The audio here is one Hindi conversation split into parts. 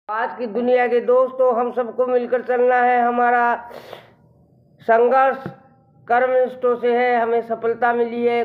आज की दुनिया के दोस्तों, हम सबको मिलकर चलना है। हमारा संघर्ष कर्मनिष्ठों से है। हमें सफलता मिली है,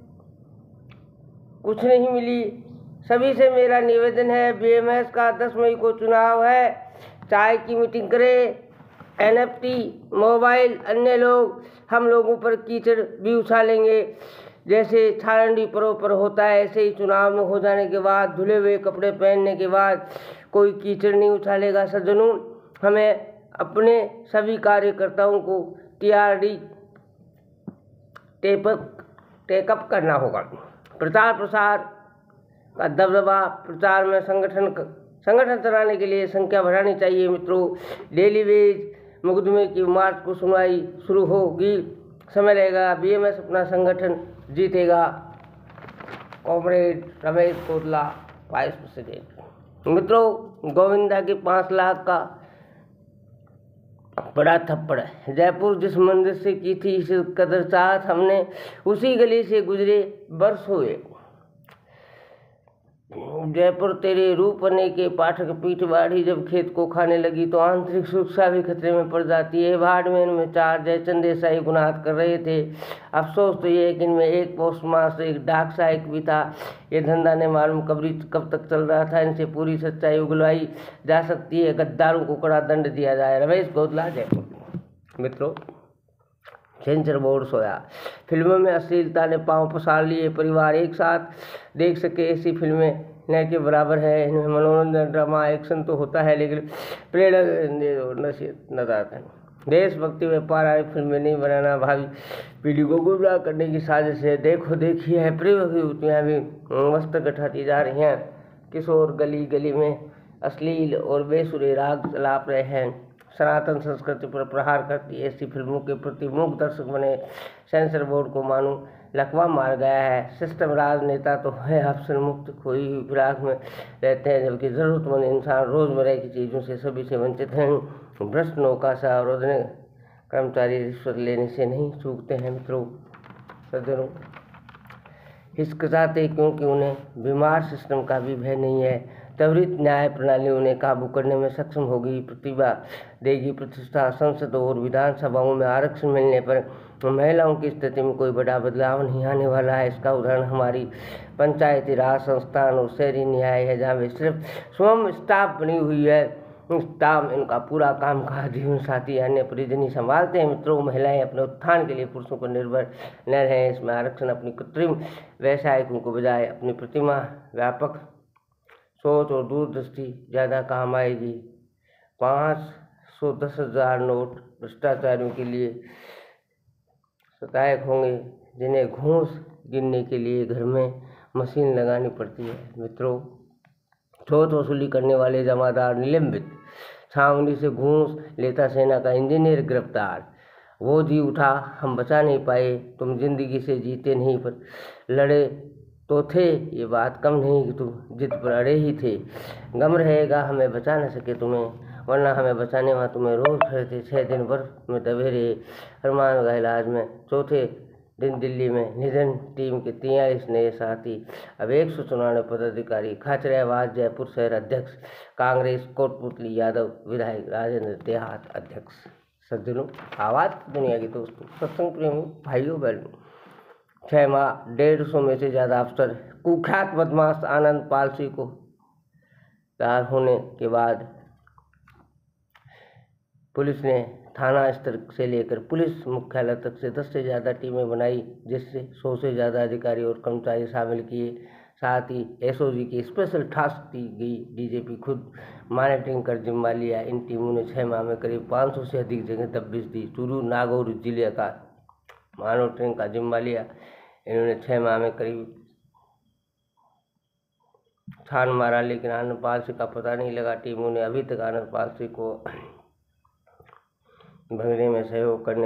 कुछ नहीं मिली। सभी से मेरा निवेदन है, बीएमएस का 10 मई को चुनाव है। चाय की मीटिंग करें। एनएफटी, मोबाइल, अन्य लोग हम लोगों पर कीचड़ भी उछालेंगे। जैसे छारंडी पर्व पर होता है, ऐसे ही चुनाव में हो जाने के बाद, धुले हुए कपड़े पहनने के बाद कोई कीचड़ नहीं उछालेगा। सज्जनों, हमें अपने सभी कार्यकर्ताओं को टीआरडी टेकअप करना होगा। प्रचार प्रसार का दबदबा, प्रचार में संगठन चलाने के लिए संख्या बढ़ानी चाहिए। मित्रों, डेली वेज मुकदमे की मार्च को सुनवाई शुरू होगी, समय लगेगा। बीएमएस अपना संगठन जीतेगा। Comrade Ramesh Kotla, vice president. मित्रों, गोविंदा के 5 लाख का बड़ा थप्पड़ है। जयपुर जिस मंदिर से की थी इस कदर चाहत, हमने उसी गली से गुजरे वर्ष हुए। जयपुर तेरे रूपने के पाठक पीठ बाढ़ी जब खेत को खाने लगी तो आंतरिक सुरक्षा भी खतरे में पड़ जाती है। बाड़मेर में 4 जयचंद देसाई गुनाह कर रहे थे। अफसोस तो ये है कि इनमें एक पोस्टमास्टर, एक डाक सहायक भी था। ये धंधा ने मालूम कब तक चल रहा था। इनसे पूरी सच्चाई उगलवाई जा सकती है। गद्दारों को कड़ा दंड दिया जाए। रमेश कोटला, जयपुर। मित्रों, सेंसर बोर्ड सोया। फिल्मों में अश्लीलता ने पांव पसार लिए। परिवार एक साथ देख सके ऐसी फिल्में न के बराबर है। इनमें मनोरंजन, ड्रामा, एक्शन तो होता है, लेकिन प्रेरणा और नसीहत नजर आता है। देशभक्ति में पारिवारिक फिल्में नहीं बनाना भावी पीढ़ी को गुमराह करने की साजिश है। देखो देखी है, प्रिय युवतियाँ भी मस्त गठाती जा रही हैं। किशोर गली गली में अश्लील और बेसुरे राग चलाप रहे हैं। सनातन संस्कृति पर प्रहार करती ऐसी फिल्मों के प्रति मूक दर्शक बने सेंसर बोर्ड को मानो लकवा मार गया है। सिस्टम राजनेता तो है अफसर मुक्त खोई हुई फिराक में रहते हैं, जबकि जरूरतमंद इंसान रोजमर्रा की चीज़ों से सभी से वंचित हैं। भ्रष्ट नौकाशा और कर्मचारी रिश्वत लेने से नहीं चूकते हैं। मित्रों, सज्जनों, हिचकिचाते क्योंकि उन्हें बीमार सिस्टम का भी भय नहीं है। त्वरित न्याय प्रणाली उन्हें काबू करने में सक्षम होगी, प्रतिभा देगी प्रतिष्ठा। संसद और विधानसभाओं में आरक्षण मिलने पर महिलाओं की स्थिति में कोई बड़ा बदलाव नहीं आने वाला है। इसका उदाहरण हमारी पंचायती राज संस्थान और शहरी न्याय है, जहाँ वे सिर्फ स्वयं स्टाफ बनी हुई है। स्टाफ इनका पूरा काम काज जीवन साथी अन्य परिजनी संभालते हैं। मित्रों, महिलाएं अपने उत्थान के लिए पुरुषों पर निर्भर न रहें। इसमें आरक्षण अपनी कृत्रिम व्यवसायिकों को बजाय अपनी प्रतिमा, व्यापक सोच और दूरदृष्टि ज़्यादा काम आएगी। 510,000 नोट भ्रष्टाचारियों के लिए सहायक होंगे, जिन्हें घूस गिनने के लिए घर में मशीन लगानी पड़ती है। मित्रों, छूट वसूली करने वाले जमादार निलंबित। छावनी से घूस लेता सेना का इंजीनियर गिरफ्तार। वो जी उठा, हम बचा नहीं पाए। तुम जिंदगी से जीते नहीं पर लड़े तो थे। ये बात कम नहीं कि तुम जिद पर अड़े ही थे। गम रहेगा हमें बचा न सके तुम्हें, वरना हमें बचाने वहाँ तुम्हें रोज खड़े थे। 6 दिन बर्फ में दबे रहे अरमान का इलाज में। चौथे दिन दिल्ली में निधन। टीम के 43 नए साथी। अब 194 पदाधिकारी। खाचरियावास जयपुर शहर अध्यक्ष कांग्रेस। कोटपुतली यादव विधायक। राजेंद्र देहात अध्यक्ष। सज्जनों, आवाज दुनिया के दोस्तों, सत्संग प्रेमी भाइयों बहनों, 6 माह 150 में से ज़्यादा अफसर कुख्यात बदमाश आनंद पाल सिंह को तैयार होने के बाद पुलिस ने थाना स्तर से लेकर पुलिस मुख्यालय तक से 10 से ज़्यादा टीमें बनाई, जिससे 100 से ज़्यादा अधिकारी और कर्मचारी शामिल किए। साथ ही एसओजी की स्पेशल टास्क दी गई। डीजीपी खुद मॉनिटरिंग कर जिम्मा लिया। इन टीमों ने 6 माह में करीब 500 से अधिक जगह दबिश दी। चूरू नागौर जिले का मॉनिटरिंग का जिम्मा लिया। इन्होंने 6 माह में करीब छान मारा, लेकिन आनंद पाल सिंह का पता नहीं लगा। टीमों ने अभी तक आनंद पाल सिंह को भगाने में सहयोग करने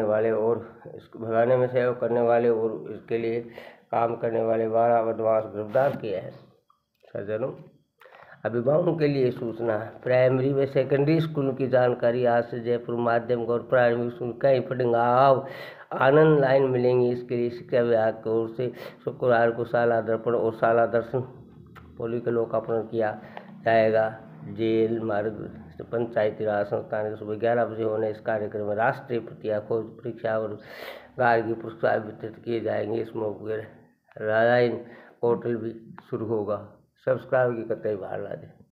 वाले और इसके लिए काम करने वाले 12 बदमाश गिरफ्तार किए हैं। सज्जनों, अभिभावकों के लिए सूचना। प्राइमरी व सेकेंडरी स्कूल की जानकारी आज से जयपुर माध्यमिक और प्राइमरी स्कूल कहीं पढ़ेंगे आनंद लाइन मिलेंगी। इसके लिए शिक्षा विभाग की ओर से शुक्रवार को शाला दर्पण और शाला दर्शन पोली का लोकार्पण किया जाएगा। जेल मार्ग पंचायती राज संस्थान के सुबह 11 बजे होने इस कार्यक्रम में राष्ट्रीय प्रतिभा खोज परीक्षा और गार्गी पुरस्कार वितरित किए जाएंगे। इस मौके राजाइन पोर्टल भी शुरू होगा। सब्सक्राइब की कतई बाहर ला दें।